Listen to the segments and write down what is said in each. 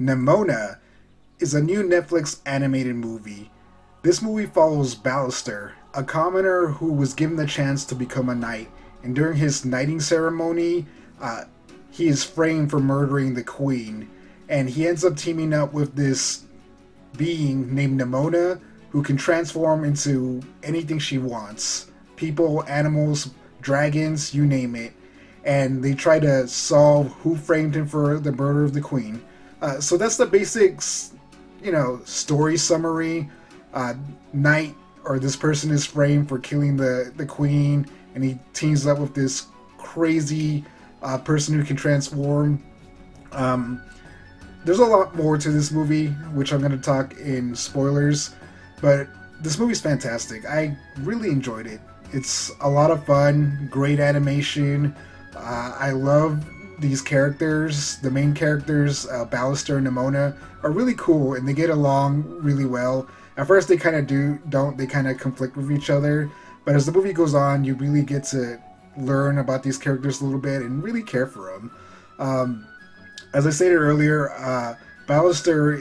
Nimona is a new Netflix animated movie. This movie follows Ballister, a commoner who was given the chance to become a knight, and during his knighting ceremony, uh, he is framed for murdering the queen, and he ends up teaming up with this being named Nimona, who can transform into anything she wants. People, animals, dragons, you name it. And they try to solve who framed him for the murder of the queen. So that's the basics, story summary. Knight, or this person is framed for killing the queen, and he teams up with this crazy person who can transform. There's a lot more to this movie, which I'm going to talk in spoilers, but this movie's fantastic. I really enjoyed it. It's a lot of fun, great animation. I love these characters. The main characters, Ballister and Nimona, are really cool, and they get along really well. At first, they kind of don't. They kind of conflict with each other, but as the movie goes on, you really get to learn about these characters a little bit and really care for them. As I stated earlier, Ballister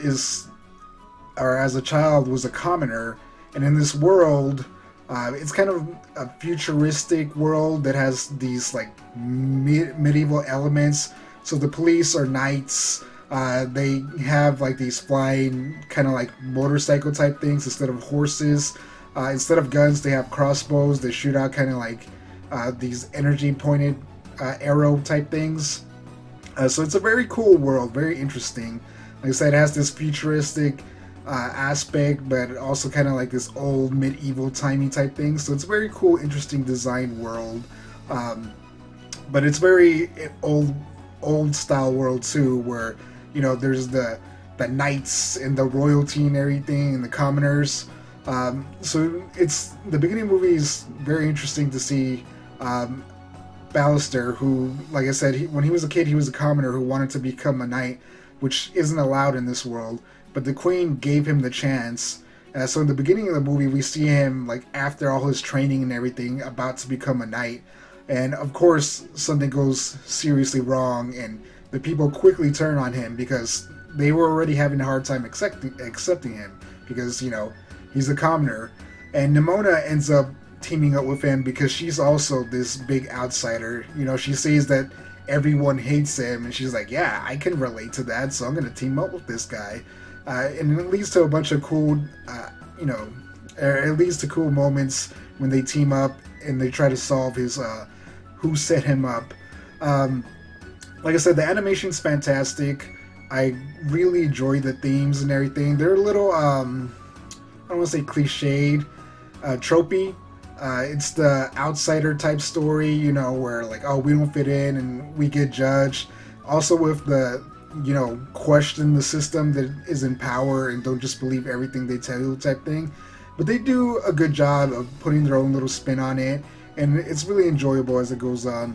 as a child, was a commoner, and in this world, it's kind of a futuristic world that has these like medieval elements. So the police are knights. They have like these flying kind of like motorcycle type things instead of horses. Instead of guns, they have crossbows. They shoot out kind of like these energy pointed arrow type things. So it's a very cool world, very interesting. Like I said, it has this futuristic aspect, but also kind of like this old medieval timey type thing. So it's a very cool, interesting design world. But it's very old style world too, where there's the knights and the royalty and everything, and the commoners. So it's the beginning of the movie is very interesting to see. Ballister, who, like I said, when he was a kid, he was a commoner who wanted to become a knight, which isn't allowed in this world. But the queen gave him the chance. So in the beginning of the movie, we see him, like, after all his training and everything, about to become a knight. And, of course, something goes seriously wrong, and the people quickly turn on him because they were already having a hard time accepting him because, he's a commoner. And Nimona ends up teaming up with him because she's also this big outsider. She sees that everyone hates him, and she's like, yeah, I can relate to that, so I'm going to team up with this guy. And it leads to a bunch of cool, it leads to cool moments when they team up and they try to solve his, who set him up. Like I said, the animation's fantastic. I really enjoy the themes and everything. They're a little, I don't want to say cliched, tropey. It's the outsider type story, where like, oh, we don't fit in and we get judged. Also with the, question the system that is in power and don't just believe everything they tell you type thing. But they do a good job of putting their own little spin on it, and it's really enjoyable as it goes on.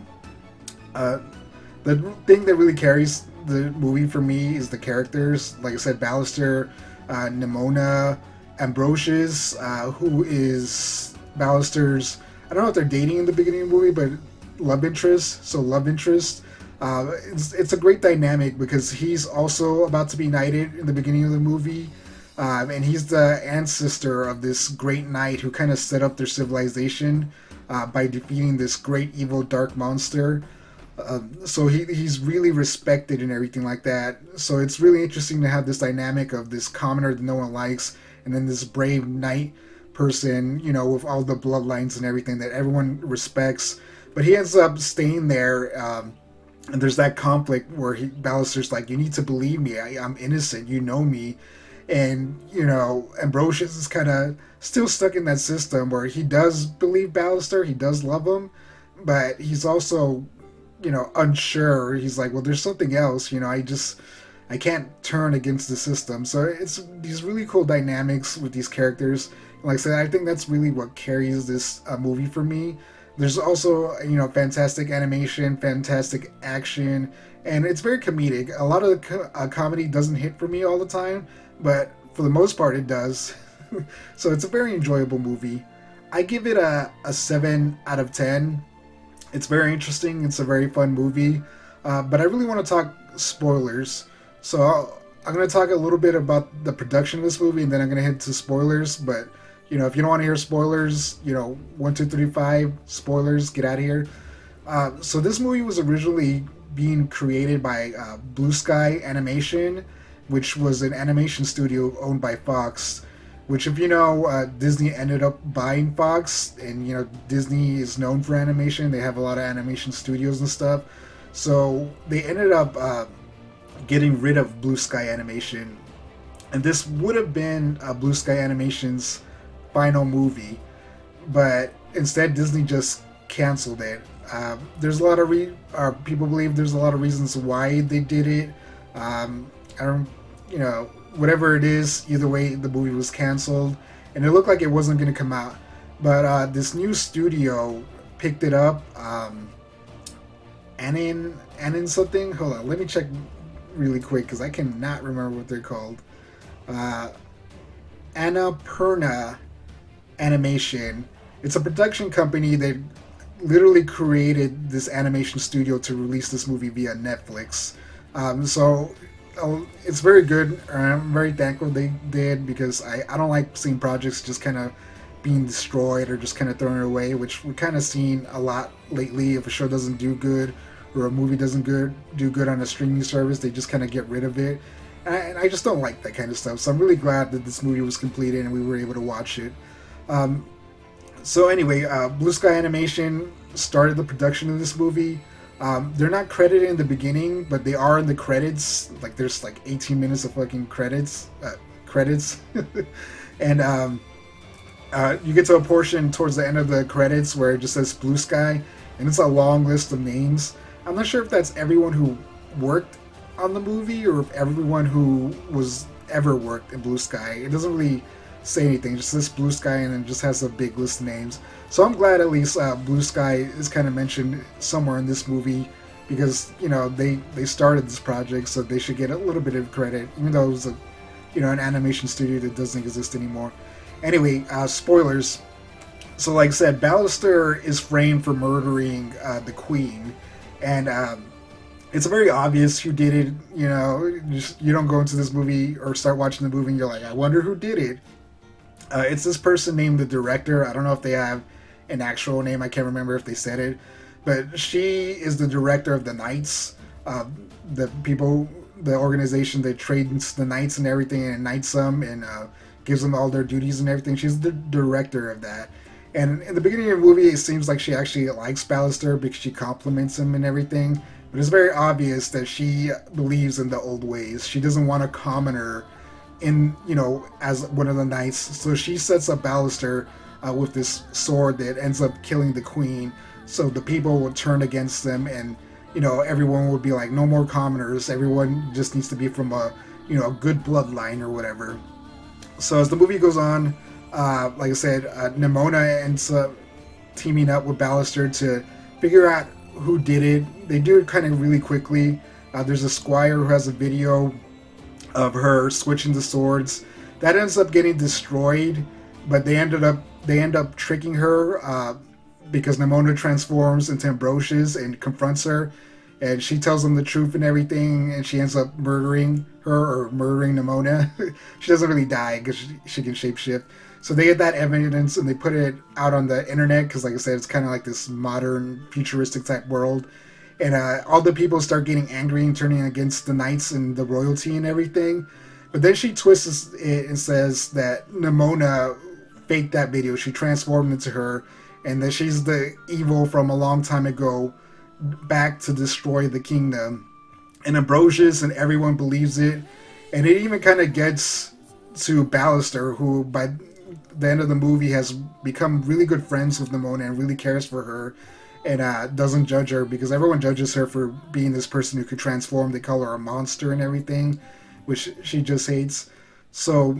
The thing that really carries the movie for me is the characters. Like I said, Ballister, Nimona, Ambrosius, who is Ballister's, I don't know if they're dating in the beginning of the movie, but love interest. So love interest. It's a great dynamic because he's also about to be knighted in the beginning of the movie. And he's the ancestor of this great knight who kind of set up their civilization by defeating this great evil dark monster. So he's really respected and everything like that. So it's really interesting to have this dynamic of this commoner that no one likes, and then this brave knight person, with all the bloodlines and everything that everyone respects. But he ends up staying there, and there's that conflict where Ballister's like, you need to believe me, I'm innocent, you know me. And, Ambrosius is kind of still stuck in that system where he does believe Ballister, he does love him, but he's also, unsure. He's like, well, there's something else, I can't turn against the system. So it's these really cool dynamics with these characters. Like I said, I think that's really what carries this movie for me. There's also, fantastic animation, fantastic action, and it's very comedic. A lot of the comedy doesn't hit for me all the time, but for the most part it does. So it's a very enjoyable movie. I give it a 7 out of 10. It's very interesting. It's a very fun movie. But I really want to talk spoilers. So I'm gonna talk a little bit about the production of this movie, and then I'm gonna head to spoilers. But if you don't want to hear spoilers, 1, 2, 3, 5 spoilers, get out of here. So this movie was originally being created by Blue Sky Animation, which was an animation studio owned by Fox. Which, if you know, Disney ended up buying Fox, and Disney is known for animation. They have a lot of animation studios and stuff. So they ended up getting rid of Blue Sky Animation, and this would have been Blue Sky Animation's final movie, but instead Disney just canceled it. There's a lot of people believe there's a lot of reasons why they did it. I don't, whatever it is, either way, the movie was canceled, and it looked like it wasn't going to come out. But this new studio picked it up. Anin something. Hold on, let me check really quick because I cannot remember what they're called. Annapurna Animation. It's a production company that literally created this animation studio to release this movie via Netflix. So it's very good. I'm very thankful they did, because I don't like seeing projects just kind of being destroyed or just kind of thrown away, which we're kind of seeing a lot lately. If a show doesn't do good or a movie doesn't do good on a streaming service, they just kind of get rid of it. And I just don't like that kind of stuff. So I'm really glad that this movie was completed and we were able to watch it. So anyway, Blue Sky Animation started the production of this movie. They're not credited in the beginning, but they are in the credits. Like, there's like 18 minutes of fucking credits. And you get to a portion towards the end of the credits where it just says Blue Sky, and it's a long list of names. I'm not sure if that's everyone who worked on the movie or if everyone who was ever worked in Blue Sky. It doesn't really say anything, it just says Blue Sky and then just has a big list of names. So I'm glad at least Blue Sky is kind of mentioned somewhere in this movie, because they started this project, so they should get a little bit of credit, even though it was an animation studio that doesn't exist anymore. Anyway, spoilers. So like I said, Ballister is framed for murdering the Queen, and it's very obvious who did it. You don't go into this movie or start watching the movie and you're like, I wonder who did it. It's this person named the director. I don't know if they have an actual name. I can't remember if they said it. But she is the director of the Knights. The organization that trains the Knights and everything and knights them and gives them all their duties and everything. She's the director of that. And in the beginning of the movie, it seems like she actually likes Ballister because she compliments him and everything. But it's very obvious that she believes in the old ways. She doesn't want a commoner as one of the knights. So she sets up Ballister with this sword that ends up killing the Queen. So the people will turn against them, and everyone would be like, no more commoners. Everyone just needs to be from a good bloodline or whatever. So as the movie goes on, like I said, Nimona ends up teaming up with Ballister to figure out who did it. They do it kind of really quickly. There's a squire who has a video of her switching the swords. That ends up getting destroyed, but they end up tricking her because Nimona transforms into Ambrosius and confronts her, and she tells them the truth and everything, and she ends up murdering her, or murdering Nimona. She doesn't really die because she can shapeshift. So they get that evidence and they put it out on the internet because, like I said, it's kind of like this modern, futuristic type world. And all the people start getting angry and turning against the knights and the royalty and everything. But then she twists it and says that Nimona faked that video. She transformed into her, and that she's the evil from a long time ago, back to destroy the kingdom. And Ambrosius and everyone believes it. And it even kind of gets to Ballister, who by the end of the movie has become really good friends with Nimona and really cares for her, and doesn't judge her, because everyone judges her for being this person who could transform. They call her a monster and everything, which she just hates. So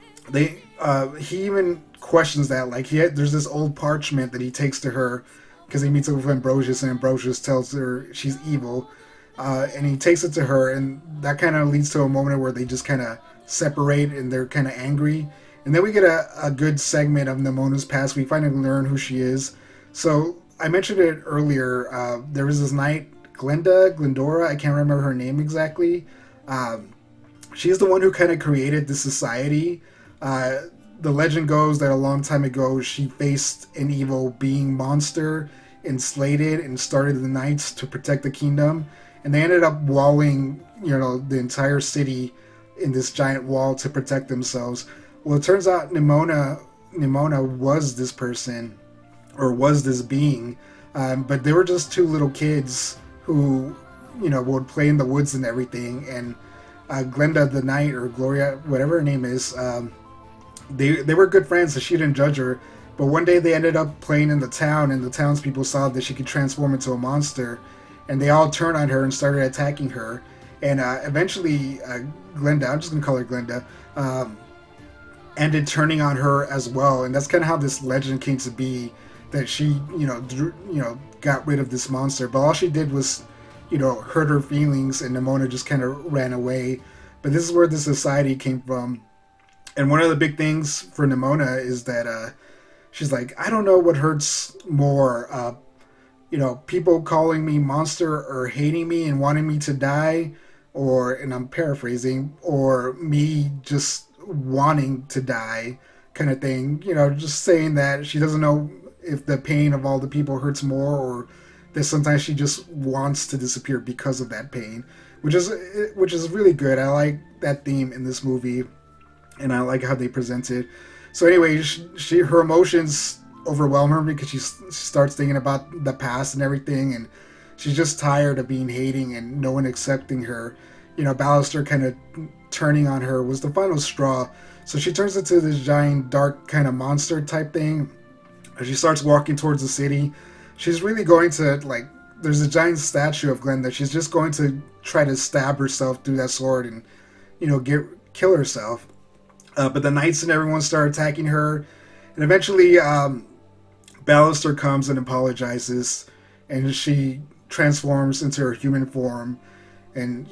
he even questions that. Like, there's this old parchment that he takes to her because he meets up with Ambrosius, and Ambrosius tells her she's evil, and he takes it to her, and that kind of leads to a moment where they just kind of separate and they're kind of angry. And then we get a good segment of Nimona's past. We finally learn who she is. So I mentioned it earlier. There was this knight, Glendora. I can't remember her name exactly. she's the one who kind of created the society. The legend goes that a long time ago she faced an evil being monster and slayed it and started the knights to protect the kingdom, and they ended up walling, the entire city in this giant wall to protect themselves. Well, it turns out Nimona was this person, or was this being, but they were just two little kids who, would play in the woods and everything. And Glenda the Knight, or Gloria, whatever her name is, they were good friends, so she didn't judge her. But one day they ended up playing in the town, and the townspeople saw that she could transform into a monster, and they all turned on her and started attacking her. And eventually, Glenda, I'm just going to call her Glenda, ended turning on her as well. And that's kind of how this legend came to be, that she, got rid of this monster. But all she did was, hurt her feelings, and Nimona just kind of ran away. But this is where the society came from. And one of the big things for Nimona is that she's like, I don't know what hurts more, people calling me monster or hating me and wanting me to die, or, and I'm paraphrasing, or me just wanting to die, kind of thing. Just saying that she doesn't know if the pain of all the people hurts more, or that sometimes she just wants to disappear because of that pain, which is really good. I like that theme in this movie, and I like how they present it. So anyway, her emotions overwhelm her because she starts thinking about the past and everything, and she's just tired of being hating and no one accepting her. Ballister kind of turning on her was the final straw. So she turns into this giant, dark kind of monster type thing. As she starts walking towards the city, she's really going to, there's a giant statue of Glenda. She's just going to try to stab herself through that sword and, kill herself. But the knights and everyone start attacking her. And eventually, Ballister comes and apologizes. And she transforms into her human form. And,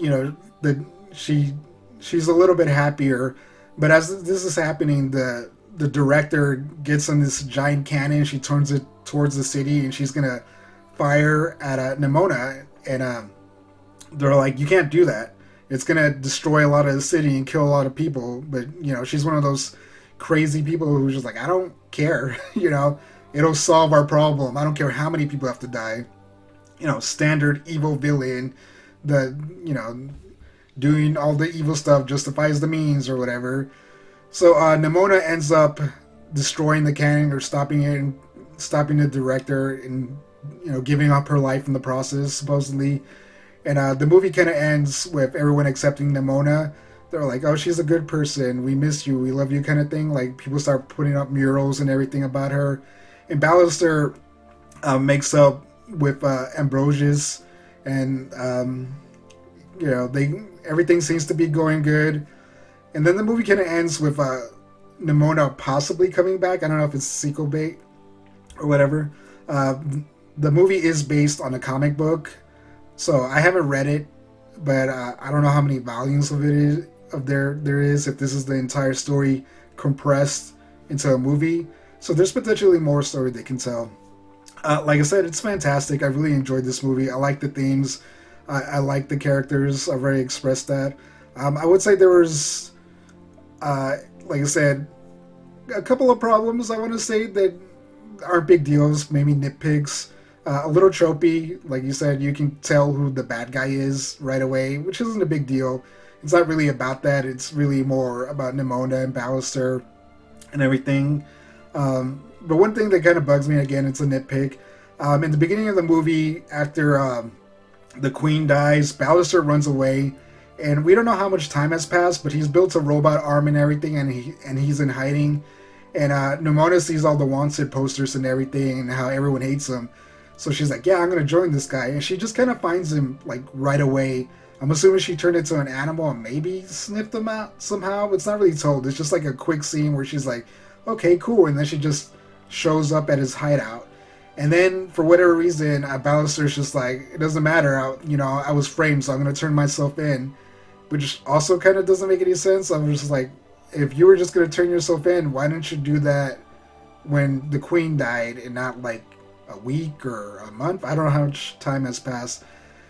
she's a little bit happier. But as this is happening, the director gets on this giant cannon. She turns it towards the city, and she's going to fire at Nimona. And they're like, you can't do that. It's going to destroy a lot of the city and kill a lot of people. But, she's one of those crazy people who's just like, I don't care. It'll solve our problem. I don't care how many people have to die. Standard evil villain. Doing all the evil stuff justifies the means or whatever. So Nimona ends up destroying the cannon, or stopping it, and stopping the director, and giving up her life in the process, supposedly. And the movie kind of ends with everyone accepting Nimona. They're like, oh, she's a good person. We miss you. We love you, kind of thing. Like, people start putting up murals and everything about her. And Ballister makes up with Ambrosius. And, everything seems to be going good. And then the movie kind of ends with Nimona possibly coming back. I don't know if it's sequel bait or whatever. The movie is based on a comic book. So I haven't read it, but I don't know how many volumes of it is, there is, if this is the entire story compressed into a movie. So there's potentially more story they can tell. Like I said, it's fantastic. I really enjoyed this movie. I like the themes. I like the characters. I've already expressed that. I would say there was, like I said, a couple of problems I want to say that aren't big deals, maybe nitpicks. A little tropey, like you said, you can tell who the bad guy is right away, which isn't a big deal. It's not really about that. It's really more about Nimona and Ballister and everything. But one thing that kind of bugs me, again, it's a nitpick. In the beginning of the movie, after the queen dies, Ballister runs away, and we don't know how much time has passed, but he's built a robot arm and everything, and he's in hiding. And Nimona sees all the wanted posters and everything, and how everyone hates him. So she's like, yeah, I'm going to join this guy. And she just kind of finds him, right away. I'm assuming she turned into an animal and maybe sniffed him out somehow. It's not really told. It's just a quick scene where she's like, okay, cool. And then she just shows up at his hideout. And then, for whatever reason, Ballister's just like, it doesn't matter. I was framed, so I'm going to turn myself in. Which also kind of doesn't make any sense. I was just like, if you were just going to turn yourself in, why didn't you do that when the queen died and not, a week or a month? I don't know how much time has passed.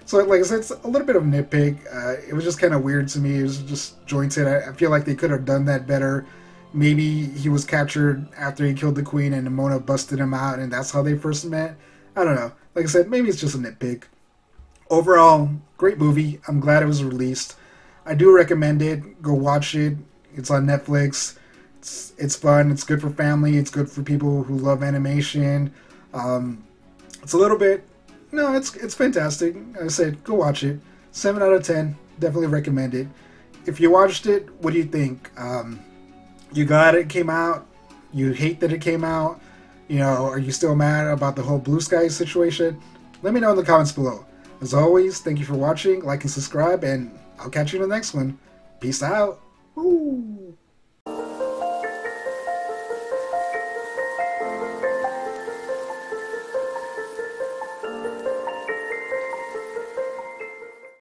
So, like I said, it's a little bit of a nitpick. It was just kind of weird to me. It was just jointed. I feel like they could have done that better. Maybe he was captured after he killed the queen and Nimona busted him out, and that's how they first met. I don't know. Like I said, maybe it's just a nitpick. Overall, great movie. I'm glad it was released. I do recommend it. Go watch it. It's on Netflix. It's fun. It's good for family. It's good for people who love animation. It's a little bit. No, it's fantastic. Like I said, go watch it. 7 out of 10. Definitely recommend it. If you watched it, what do you think? You glad it came out? You hate that it came out? You know, are you still mad about the whole Blue Sky situation? Let me know in the comments below. As always, thank you for watching. Like and subscribe, and I'll catch you in the next one. Peace out. Woo.